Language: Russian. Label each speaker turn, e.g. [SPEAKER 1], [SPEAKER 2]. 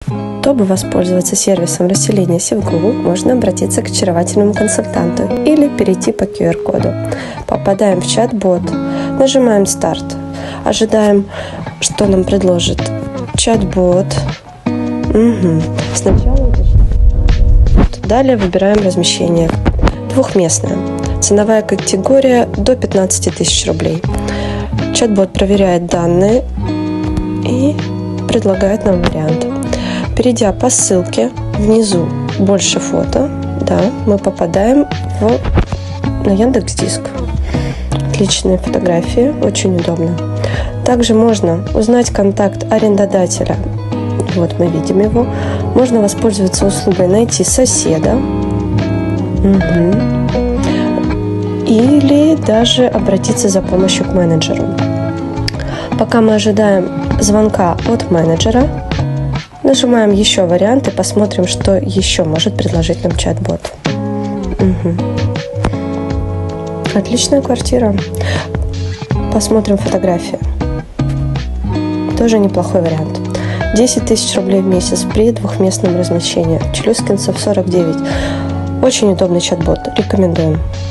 [SPEAKER 1] Чтобы воспользоваться сервисом расселения Севгу, можно обратиться к очаровательному консультанту или перейти по QR-коду. Попадаем в чат-бот, нажимаем «Старт», ожидаем, что нам предложит чат-бот. Сначала далее выбираем размещение. Двухместное. Ценовая категория до 15 тысяч рублей. Чат-бот проверяет данные и предлагает нам вариант. Перейдя по ссылке, внизу больше фото, мы попадаем на Яндекс.Диск. Отличные фотографии, очень удобно. Также можно узнать контакт арендодателя. Вот мы видим его. Можно воспользоваться услугой «Найти соседа». Или даже обратиться за помощью к менеджеру. Пока мы ожидаем звонка от менеджера, нажимаем еще варианты, посмотрим, что еще может предложить нам чат-бот. Отличная квартира. Посмотрим фотографии. Тоже неплохой вариант. 10 тысяч рублей в месяц при двухместном размещении. Челюскинцев 49. Очень удобный чат-бот. Рекомендуем.